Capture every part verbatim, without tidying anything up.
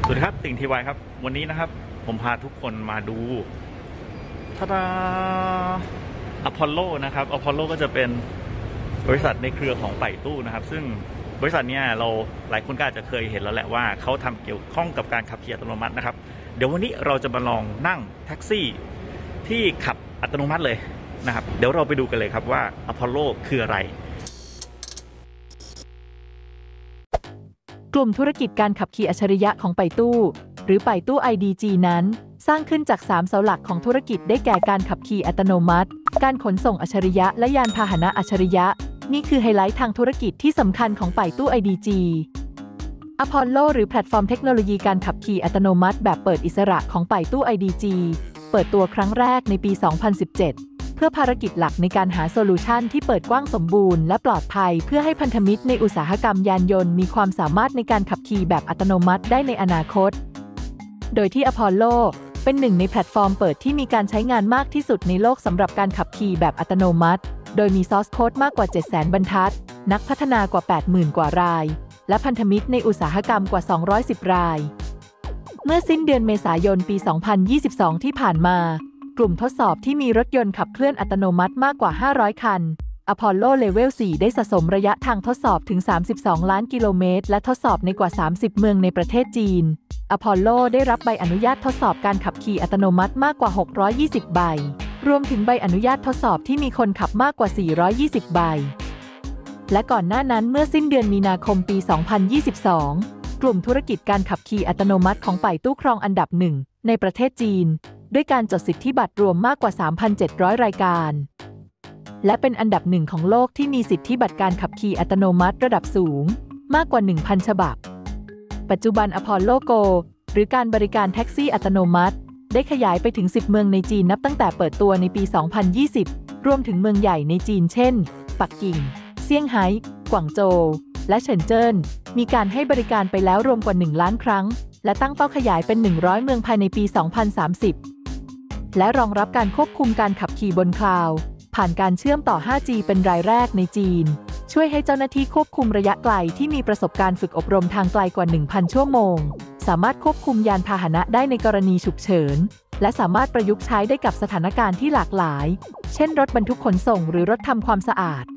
สวัสดีครับติ่งทีวายครับวันนี้นะครับผมพาทุกคนมาดูทาดาอพอลโลนะครับอพอลโลก็จะเป็นบริษัทในเครือของไปตู้นะครับซึ่งบริษัทนี้เราหลายคนก็อาจจะเคยเห็นแล้วแหละว่าเขาทำเกี่ยวข้องกับการขับขี่อัตโนมัตินะครับเดี๋ยววันนี้เราจะมาลองนั่งแท็กซี่ที่ขับอัตโนมัติเลยนะครับเดี๋ยวเราไปดูกันเลยครับว่าอพอลโลคืออะไรกลุ่มธุรกิจการขับขี่อัจฉริยะของไปตู้หรือไปตู้ ไอ ดี จี นั้นสร้างขึ้นจากสามเสาหลักของธุรกิจได้แก่การขับขี่อัตโนมัติการขนส่งอัจฉริยะและยานพาหนะอัจฉริยะนี่คือไฮไลท์ทางธุรกิจที่สำคัญของไปตู้ ไอ ดี จี อพอลโลหรือแพลตฟอร์มเทคโนโลยีการขับขี่อัตโนมัติแบบเปิดอิสระของไปตู้ ไอ ดี จี เปิดตัวครั้งแรกในปี สองพันสิบเจ็ดเพื่อภารกิจหลักในการหาโซลูชันที่เปิดกว้างสมบูรณ์และปลอดภัยเพื่อให้พันธมิตรในอุตสาหกรรมยานยนต์มีความสามารถในการขับขี่แบบอัตโนมัติได้ในอนาคตโดยที่ Apollo เป็นหนึ่งในแพลตฟอร์มเปิดที่มีการใช้งานมากที่สุดในโลกสำหรับการขับขี่แบบอัตโนมัติโดยมีซอร์สโค้ดมากกว่า เจ็ดแสน บรรทัดนักพัฒนากว่า แปดหมื่น กว่ารายและพันธมิตรในอุตสาหกรรมกว่า สองร้อยสิบ รายเมื่อสิ้นเดือนเมษายนปี สองพันยี่สิบสอง ที่ผ่านมากลุ่มทดสอบที่มีรถยนต์ขับเคลื่อนอัตโนมัติมากกว่าห้าร้อยคัน Apollo Level สี่ ได้สะสมระยะทางทดสอบถึงสามสิบสองล้านกิโลเมตรและทดสอบในกว่าสามสิบเมืองในประเทศจีน Apollo ได้รับใบอนุญาตทดสอบการขับขี่อัตโนมัติมากกว่าหกร้อยยี่สิบใบรวมถึงใบอนุญาตทดสอบที่มีคนขับมากกว่าสี่ร้อยยี่สิบใบและก่อนหน้านั้นเมื่อสิ้นเดือนมีนาคมปี สองพันยี่สิบสอง กลุ่มธุรกิจการขับขี่อัตโนมัติของไปตู้ครองอันดับหนึ่งในประเทศจีนด้วยการจดสิทธิบัตรรวมมากกว่า สามพันเจ็ดร้อย รายการและเป็นอันดับหนึ่งของโลกที่มีสิทธิบัตรการขับขี่อัตโนมัติระดับสูงมากกว่า หนึ่งพัน ฉบับปัจจุบัน Apollo Go หรือการบริการแท็กซี่อัตโนมัติได้ขยายไปถึงสิบเมืองในจีนนับตั้งแต่เปิดตัวในปี สองพันยี่สิบ รวมถึงเมืองใหญ่ในจีนเช่นปักกิ่งเซี่ยงไฮ้กวางโจวและเฉินเจิ้นมีการให้บริการไปแล้วรวมกว่าหนึ่งล้านครั้งและตั้งเป้าขยายเป็นหนึ่งร้อยเมืองภายในปี สองพันสามสิบ และรองรับการควบคุมการขับขี่บนคลาวด์ผ่านการเชื่อมต่อ ห้าจี เป็นรายแรกในจีนช่วยให้เจ้าหน้าที่ควบคุมระยะไกลที่มีประสบการณ์ฝึกอบรมทางไกลกว่า หนึ่งพัน ชั่วโมงสามารถควบคุมยานพาหนะได้ในกรณีฉุกเฉินและสามารถประยุกต์ใช้ได้กับสถานการณ์ที่หลากหลายเช่นรถบรรทุกขนส่งหรือรถทำความสะอาด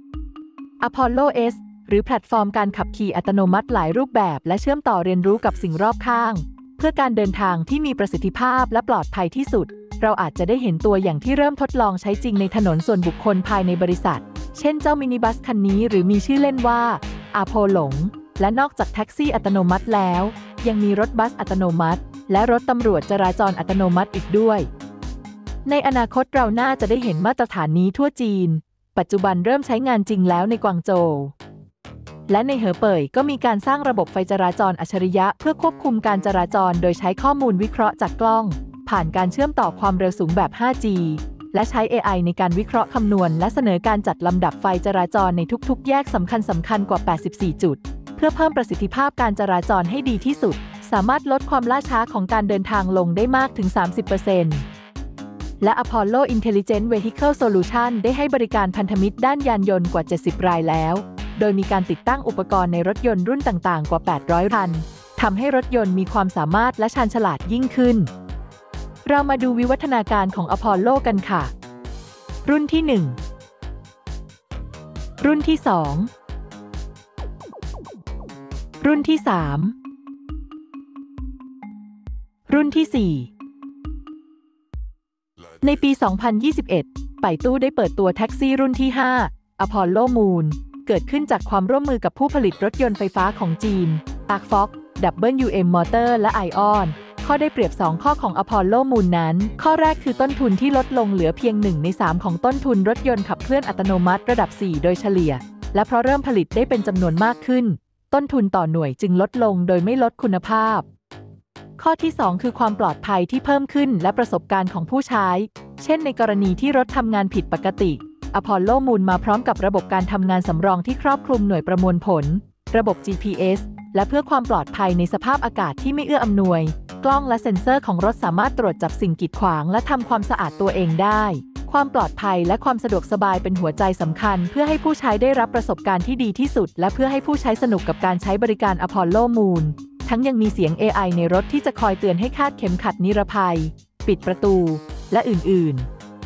Apollo S หรือแพลตฟอร์มการขับขี่อัตโนมัติหลายรูปแบบและเชื่อมต่อเรียนรู้กับสิ่งรอบข้างเพื่อการเดินทางที่มีประสิทธิภาพและปลอดภัยที่สุดเราอาจจะได้เห็นตัวอย่างที่เริ่มทดลองใช้จริงในถนนส่วนบุคคลภายในบริษัทเช่นเจ้ามินิบัสคันนี้หรือมีชื่อเล่นว่าอาโพหลงและนอกจากแท็กซี่อัตโนมัติแล้วยังมีรถบัสอัตโนมัติและรถตำรวจจราจรอัตโนมัติอีกด้วยในอนาคตเราน่าจะได้เห็นมาตรฐานนี้ทั่วจีนปัจจุบันเริ่มใช้งานจริงแล้วในกวางโจวและในเหอเป่ยก็มีการสร้างระบบไฟจราจรอัจฉริยะเพื่อควบคุมการจราจรโดยใช้ข้อมูลวิเคราะห์จากกล้องผ่านการเชื่อมต่อความเร็วสูงแบบ ห้าจี และใช้ เอ ไอ ในการวิเคราะห์คำนวณและเสนอการจัดลำดับไฟจราจรในทุกๆแยกสำคัญสำคัญกว่า แปดสิบสี่ จุดเพื่อเพิ่มประสิทธิภาพการจราจรให้ดีที่สุดสามารถลดความล่าช้าของการเดินทางลงได้มากถึง สามสิบเปอร์เซ็นต์ และ Apollo Intelligent Vehicle Solution ได้ให้บริการพันธมิตรด้านยานยนต์กว่า เจ็ดสิบ รายแล้วโดยมีการติดตั้งอุปกรณ์ในรถยนต์รุ่นต่างๆกว่า แปดร้อย คันทำให้รถยนต์มีความสามารถและชาญฉลาดยิ่งขึ้นเรามาดูวิวัฒนาการของ Apollo กันค่ะรุ่นที่ หนึ่ง รุ่นที่ สอง รุ่นที่ สาม รุ่นที่ สี่ ในปี สองพันยี่สิบเอ็ด ไปตู้ได้เปิดตัวแท็กซี่รุ่นที่ ห้า Apollo Moon เกิดขึ้นจากความร่วมมือกับผู้ผลิตรถยนต์ไฟฟ้าของจีน Arcfox ดับเบิลยู เอ็ม Motor และ Ion ข้อได้เปรียบสองข้อของ Apollo Moon นั้นข้อแรกคือต้นทุนที่ลดลงเหลือเพียงหนึ่งในสามของต้นทุนรถยนต์ขับเคลื่อนอัตโนมัติระดับ สี่ โดยเฉลี่ยและเพราะเริ่มผลิตได้เป็นจำนวนมากขึ้นต้นทุนต่อหน่วยจึงลดลงโดยไม่ลดคุณภาพข้อที่ สอง คือความปลอดภัยที่เพิ่มขึ้นและประสบการณ์ของผู้ใช้เช่นในกรณีที่รถทำงานผิดปกติApollo Moon มาพร้อมกับระบบการทำงานสำรองที่ครอบคลุมหน่วยประมวลผลระบบ จี พี เอส และเพื่อความปลอดภัยในสภาพอากาศที่ไม่เอื้ออำนวยกล้องและเซ็นเซอร์ของรถสามารถตรวจจับสิ่งกีดขวางและทำความสะอาดตัวเองได้ความปลอดภัยและความสะดวกสบายเป็นหัวใจสำคัญเพื่อให้ผู้ใช้ได้รับประสบการณ์ที่ดีที่สุดและเพื่อให้ผู้ใช้สนุกกับการใช้บริการ Apollo Moon แททั้งยังมีเสียง เอ ไอ ในรถที่จะคอยเตือนให้คาดเข็มขัดนิรภัยปิดประตูและอื่น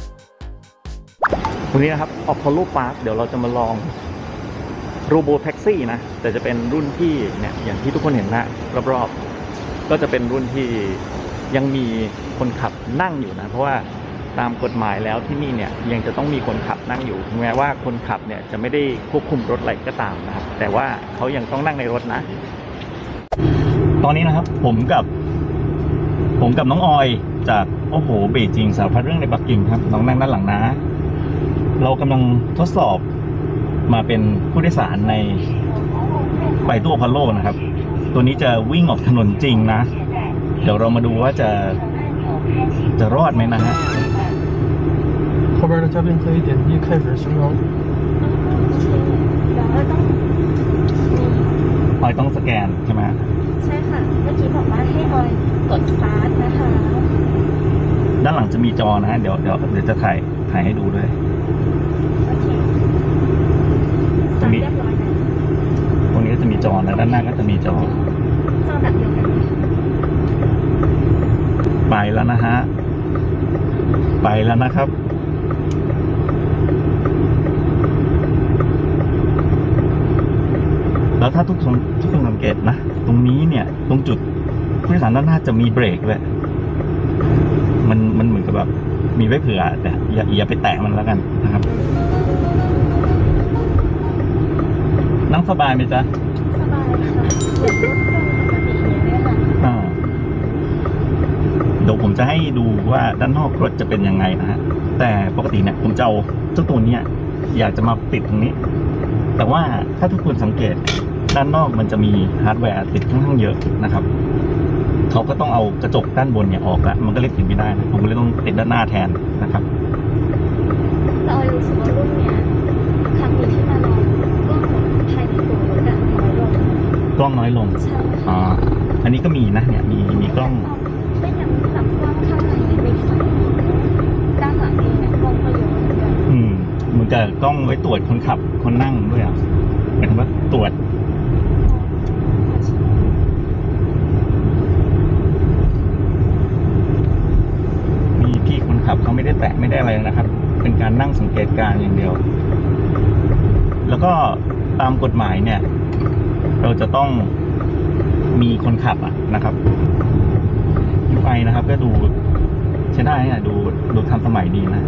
ๆวันนี้นะครับ Apollo Park เดี๋ยวเราจะมาลอง Robo Taxi นะแต่จะเป็นรุ่นที่เนี่ยอย่างที่ทุกคนเห็นนะรอบๆก็จะเป็นรุ่นที่ยังมีคนขับนั่งอยู่นะเพราะว่าตามกฎหมายแล้วที่นี่เนี่ยยังจะต้องมีคนขับนั่งอยู่แม้ว่าคนขับเนี่ยจะไม่ได้ควบคุมรถอะไรก็ตามนะครับแต่ว่าเขายังต้องนั่งในรถนะตอนนี้นะครับผมกับผมกับน้องออยจากโอ้โหเบจิงสารพัดเรื่องในปักกิ่งครับน้องนั่งด้านหลังนะเรากำลังทดสอบมาเป็นผู้โดยสารในไปตู้อพอลโลนะครับตัวนี้จะวิ่งออกถนนจริงนะเดี๋ยวเรามาดูว่าจะจะรอดไหมนะฮะ后边的嘉宾可以点击开始巡航。 ออยต้องสแกนใช่ไหมใช่ค่ะเมื่อกี้บอกว่าให้ออยกดสตาร์ทนะคะด้านหลังจะมีจอนะฮะเดี๋ยวเดี๋ยวเดี๋ยวจะถ่ายถ่ายให้ดูด้วยโอเคตรงนี้ตรงนี้ก็จะมีจอนะด้านหน้าก็จะมีจอจอแบบเดียวกันไปแล้วนะฮะไปแล้วนะครับแล้วถ้าทุกคนทุกคนสังเกตนะตรงนี้เนี่ยตรงจุดผู้โดยสารด้านหน้าจะมีเบรกเลยมันมันเหมือนกับแบบมีไว้เผื่อแต่อย่าอย่าไปแตะมันแล้วกันนะครับนั่งสบายไหมจ๊ะสบายค่ะเหมือนรถยนต์ปกติอย่างนี้เลยค่ะอ่าเดี๋ยวผมจะให้ดูว่าด้านนอกรถจะเป็นยังไงนะฮะแต่ปกติเนี่ยผมจะเอาเจ้าตัวนี้อยากจะมาติดตรงนี้แต่ว่าถ้าทุกคนสังเกตด้านนอกมันจะมีฮาร์ดแวร์ติดค่อนข้างเยอะนะครับเขาก็ต้องเอากระจกด้านบนเนี่ยออกละมันก็เลยติดไม่ได้นะผมก็เลยต้องติดด้านหน้าแทนนะครับเรารู้สึกว่ารุ่นเนี้ยครั้งนี้ที่มาลองกล้องภายในตัวรถน้อยลงกล้องน้อยลงใช่อ๋ออันนี้ก็มีนะเนี่ยมีมีกล้องไม่ยังแบบกล้องข้างในมีไฟด้านหลังเองเนี่ยกล้องก็เยอะเหมือนกันอืมมันจะกล้องไว้ตรวจคนขับคนนั่งด้วยอ่ะหมายถึงว่าตรวจมีพี่คนขับเขาไม่ได้แตะไม่ได้อะไรนะครับเป็นการนั่งสังเกตการณ์อย่างเดียวแล้วก็ตามกฎหมายเนี่ยเราจะต้องมีคนขับอ่ะนะครับยูไอนะครับก็ดูใช้ได้นะดูดูทันสมัยดีนะ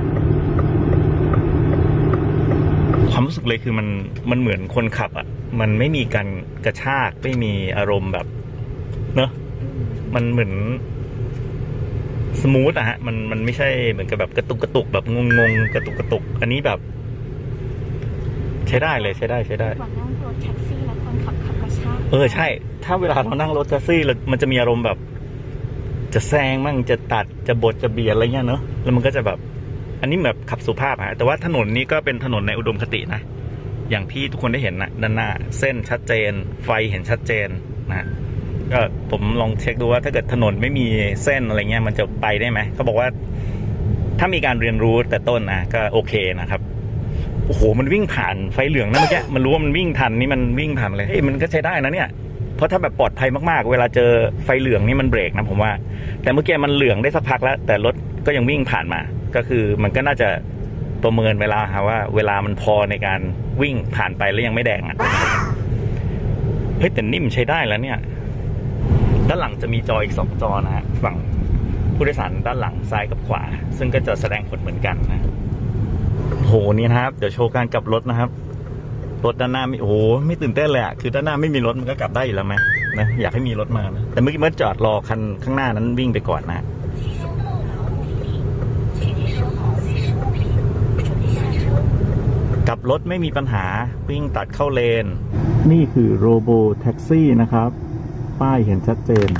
ความรู้สึกเลยคือมันมันเหมือนคนขับอ่ะมันไม่มีการกระชากไม่มีอารมณ์แบบเนอะมันเหมือนสมูทอะฮะมันมันไม่ใช่เหมือนกับแบบกระตุกกระตุกแบบงงงกระตุกกระตุกอันนี้แบบใช้ได้เลยใช้ได้ใช้ได้ก่อนนั่งรถแท็กซี่แล้วคนขับขับกระชากเออใช่ถ้าเวลาเรานั่งรถแท็กซี่มันจะมีอารมณ์แบบจะแซงมั่งจะตัดจะบดจะเบียดอะไรเงี้ยเนอะแล้วมันก็จะแบบอันนี้แบบขับสุภาพฮะแต่ว่าถนนนี้ก็เป็นถนนในอุดมคตินะอย่างที่ทุกคนได้เห็นนะด้านหน้าเส้นชัดเจนไฟเห็นชัดเจนนะก็ผมลองเช็คดูว่าถ้าเกิดถนนไม่มีเส้นอะไรเงี้ยมันจะไปได้ไหมเขาบอกว่าถ้ามีการเรียนรู้แต่ต้นนะก็โอเคนะครับโอ้โหมันวิ่งผ่านไฟเหลืองนะเมื่อกี้มันรู้ว่ามันวิ่งทันนี่มันวิ่งผ่านเลยเฮ้ยมันก็ใช้ได้นะเนี่ยเพราะถ้าแบบปลอดภัยมากๆเวลาเจอไฟเหลืองนี่มันเบรกนะผมว่าแต่เมื่อกี้มันเหลืองได้สักพักแล้วแต่รถก็ยังวิ่งผ่านมาก็คือมันก็น่าจะประเมินเวลาค่ะว่าเวลามันพอในการวิ่งผ่านไปแล้วยังไม่แดงอ่ะเฮ้ยแต่นิ่มใช้ได้แล้วเนี่ยด้านหลังจะมีจออีกสองจอนะฮะฝั่งผู้โดยสารด้านหลังซ้ายกับขวาซึ่งก็จะแสดงผลเหมือนกันนะโหนี่นะครับเดี๋ยวโชว์การกลับรถนะครับรถด้านหน้าไม่โอ้โหไม่ตื่นเต้นเลยอ่ะคือด้านหน้าไม่มีรถมันก็กลับได้อยู่แล้วไหมนะอยากให้มีรถมานะแต่เมื่อกี้เมื่อจอดรอคันข้างหน้านั้นวิ่งไปก่อนนะกลับรถไม่มีปัญหาวิ่งตัดเข้าเลนนี่คือโรโบแท็กซี่นะครับป้ายเห็นชัดเจน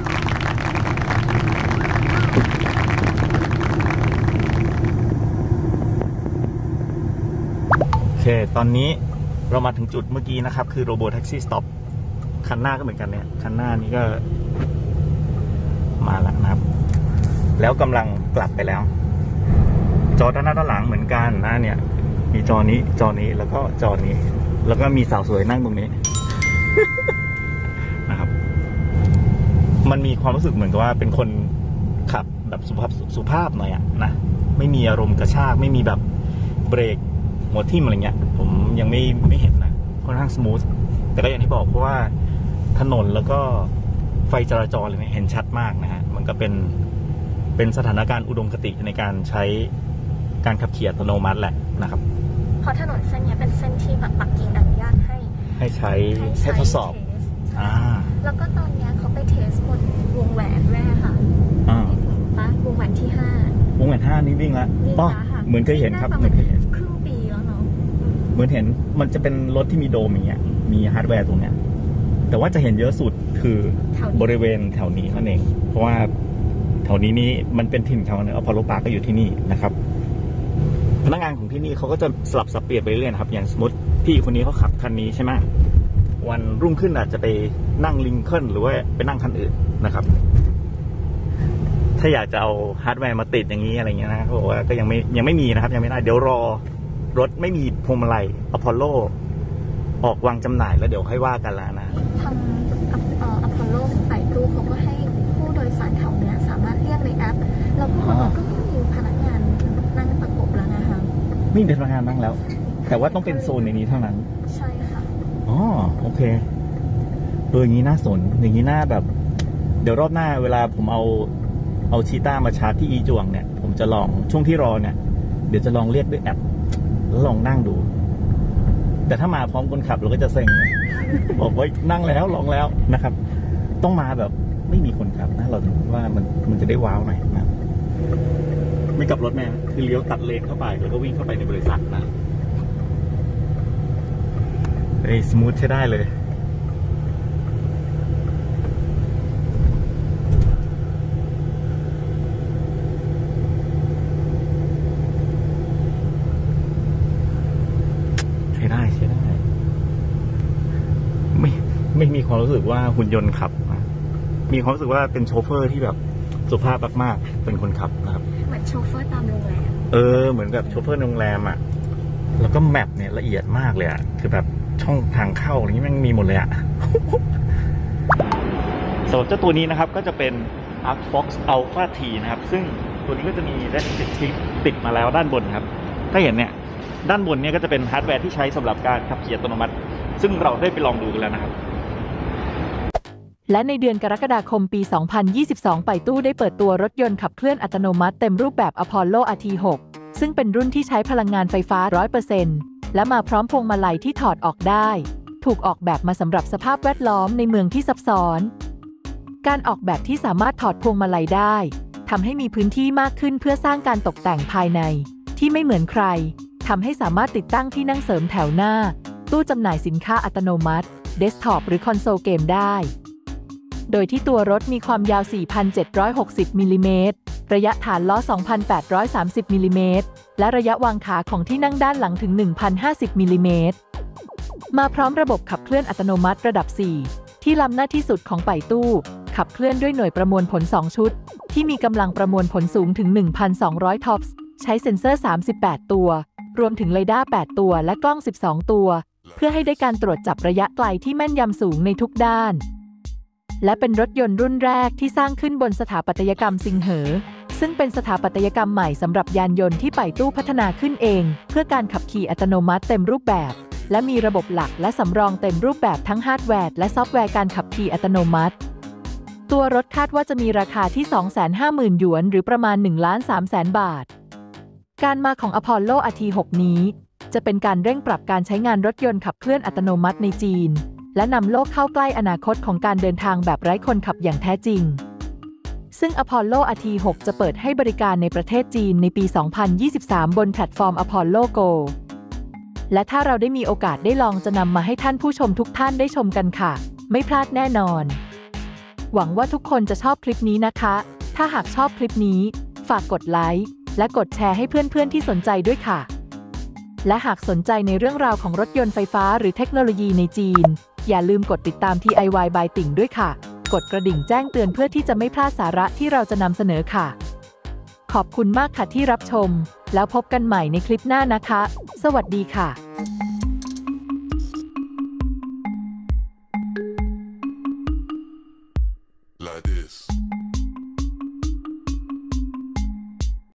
โอเคตอนนี้เรามาถึงจุดเมื่อกี้นะครับคือโรโบแท็กซี่สต็อปคันหน้าก็เหมือนกันเนี่ยคันหน้านี้ก็มาแล้วนะครับแล้วกำลังกลับไปแล้วจอด้านหน้าด้านหลังเหมือนกันนะเนี่ยมีจอนี้จอนี้แล้วก็จอนี้แล้วก็มีสาวสวยนั่งตรงนี้ นะครับมันมีความรู้สึกเหมือนกับว่าเป็นคนขับแบบสุภาพสุภาพหน่อยอะนะไม่มีอารมณ์กระชากไม่มีแบบเบรกหัวทิ่มอะไรเงี้ยผมยังไม่ไม่เห็นนะค่อนข้างสมูทแต่ก็อย่างที่บอกเพราะว่าถนนแล้วก็ไฟจราจรเลยเนี่ยเห็นชัดมากนะฮะมันก็เป็นเป็นสถานการณ์อุดมคติในการใช้การขับขี่อัตโนมัติแหละนะครับเพราะถนนเส้นนี้เป็นเส้นที่แบบปักกิ่งอนุญาตให้ให้ใช้ให้ทดสอบอ่าแล้วก็ตอนนี้เขาไปเทสบนวงแหวนด้วยค่ะอ่าปะวงแหวนที่ห้าวงแหวนห้านี้วิ่งแล้วอ๋อเหมือนเคยเห็นครับเหมือนเคยเห็นครึ่งปีแล้วเนาะเหมือนเห็นมันจะเป็นรถที่มีโดมอย่างเงี้ยมีฮาร์ดแวร์ตรงเนี้ยแต่ว่าจะเห็นเยอะสุดคือบริเวณแถวนี้นั่นเองเพราะว่าแถวนี้นี่มันเป็นถิ่นเขาเนี่ยอพอลโลปาร์คก็อยู่ที่นี่นะครับพนักงานของที่นี่เขาก็จะสลับสับเปลี่ยนไปเรื่อยๆครับอย่างสมมติพี่คนนี้เขาขับคันนี้ใช่ไหมวันรุ่งขึ้นอาจจะไปนั่งลิงเคิลหรือว่าไปนั่งคันอื่นนะครับถ้าอยากจะเอาฮาร์ดแวร์มาติดอย่างนี้อะไรเงี้ยนะเขาบอกว่าก็ยังไม่ยังไม่มีนะครับยังไม่ได้เดี๋ยวรอรถไม่มีพวงมาลัยอพอลโลออกวางจำหน่ายแล้วเดี๋ยวค่อยว่ากันแล้วนะทางอพอลโลไปตู้เขาก็ให้ผู้โดยสารแถวเนี้ยสามารถเรียกในแอปแล้วพวกเราก็ไม่มีพนักงานนั่งประกบแล้วนะคะไม่มีพนักงานนั่งแล้วแต่ว่าต้องเป็นโซนในนี้เท่านั้นใช่ค่ะอ๋อโอเคโดยอย่างนี้น่าสนอย่างนี้น่าแบบเดี๋ยวรอบหน้าเวลาผมเอาเอาชีต้ามาชาร์จที่อีจวงเนี่ยผมจะลองช่วงที่รอเนี่ยเดี๋ยวจะลองเรียกด้วยแอปแล้วลองนั่งดูแต่ถ้ามาพร้อมคนขับเราก็จะเซ็งบอกว่านั่งแล้วลองแล้วนะครับต้องมาแบบไม่มีคนขับนะเราถึงว่ามันมันจะได้ว้าวหน่อยนะไม่กลับรถแม่คือเลี้ยวตัดเลนเข้าไปแล้วก็วิ่งเข้าไปในบริษัทนะเฮ้ยสมูทใช้ได้เลยใช้ได้ใช้ได้ไม่ไม่มีความรู้สึกว่าหุ่นยนต์ขับนะมีความรู้สึกว่าเป็นโชเฟอร์ที่แบบสุภาพมากๆเป็นคนขับนะครับเหมือนโชเฟอร์ตามโรงแรมเออเหมือนกับโชเฟอร์โรงแรมอ่ะแล้วก็แมปเนี่ยละเอียดมากเลยอ่ะคือแบบช่องทางเข้าอะไรนี้มันมีหมดเลยอ่ะสำหรับเจ้าตัวนี้นะครับก็จะเป็น Arcfox Alpha T นะครับซึ่งตัวนี้ก็จะมีได้ติดติดมาแล้วด้านบนครับถ้าเห็นเนี่ยด้านบนเนี่ยก็จะเป็นฮาร์ดแวร์ที่ใช้สำหรับการขับขี่อัตโนมัติซึ่งเราได้ไปลองดูกันแล้วนะครับและในเดือนกรกฎาคมปี สองพันยี่สิบสอง ไปตู้ได้เปิดตัวรถยนต์ขับเคลื่อนอัตโนมัติเต็มรูปแบบ Apollo อาร์ ที หก ซึ่งเป็นรุ่นที่ใช้พลังงานไฟฟ้า ร้อยเปอร์เซ็นต์ และมาพร้อมพวงมาลัยที่ถอดออกได้ถูกออกแบบมาสำหรับสภาพแวดล้อมในเมืองที่ซับซ้อนการออกแบบที่สามารถถอดพวงมาลัยได้ทำให้มีพื้นที่มากขึ้นเพื่อสร้างการตกแต่งภายในที่ไม่เหมือนใครทำให้สามารถติดตั้งที่นั่งเสริมแถวหน้าตู้จำหน่ายสินค้าอัตโนมัติเดสก์ท็อปหรือคอนโซลเกมได้โดยที่ตัวรถมีความยาว สี่พันเจ็ดร้อยหกสิบ มิลลิเมตรระยะฐานล้อ สองพันแปดร้อยสามสิบ มิลลิเมตรและระยะวางขาของที่นั่งด้านหลังถึง หนึ่งพันห้าสิบ มิลลิเมตรมาพร้อมระบบขับเคลื่อนอัตโนมัติระดับ สี่ ที่ล้ำหน้าที่สุดของไปตู้ขับเคลื่อนด้วยหน่วยประมวลผล สอง ชุดที่มีกำลังประมวลผลสูงถึง หนึ่งพันสองร้อย ท็อปส์ใช้เซ็นเซอร์ สามสิบแปด ตัวรวมถึงเรดาร์ แปด ตัวและกล้อง สิบสอง ตัวเพื่อให้ได้การตรวจจับระยะไกลที่แม่นยำสูงในทุกด้านและเป็นรถยนต์รุ่นแรกที่สร้างขึ้นบนสถาปัตยกรรมซิงเหอซึ่งเป็นสถาปัตยกรรมใหม่สำหรับยานยนต์ที่ไปตู้พัฒนาขึ้นเองเพื่อการขับขี่อัตโนมัติเต็มรูปแบบและมีระบบหลักและสำรองเต็มรูปแบบทั้งฮาร์ดแวร์และซอฟต์แวร์การขับขี่อัตโนมัติตัวรถคาดว่าจะมีราคาที่ สองแสนห้าหมื่น หยวนหรือประมาณ หนึ่งล้านสามแสน บาทการมาของ Apollo อาร์ ที หก นี้จะเป็นการเร่งปรับการใช้งานรถยนต์ขับเคลื่อนอัตโนมัติในจีนและนำโลกเข้าใกล้อนาคตของการเดินทางแบบไร้คนขับอย่างแท้จริงซึ่ง Apollo อาร์ ที หก จะเปิดให้บริการในประเทศจีนในปี สองพันยี่สิบสาม บนแพลตฟอร์ม Apollo Go และถ้าเราได้มีโอกาสได้ลองจะนำมาให้ท่านผู้ชมทุกท่านได้ชมกันค่ะไม่พลาดแน่นอนหวังว่าทุกคนจะชอบคลิปนี้นะคะถ้าหากชอบคลิปนี้ฝากกดไลค์และกดแชร์ให้เพื่อนๆที่สนใจด้วยค่ะและหากสนใจในเรื่องราวของรถยนต์ไฟฟ้าหรือเทคโนโลยีในจีนอย่าลืมกดติดตาม ที ไอ วาย by ติ่งด้วยค่ะกดกระดิ่งแจ้งเตือนเพื่อที่จะไม่พลาดสาระที่เราจะนำเสนอค่ะขอบคุณมากค่ะที่รับชมแล้วพบกันใหม่ในคลิปหน้านะคะสวัสดีค่ะ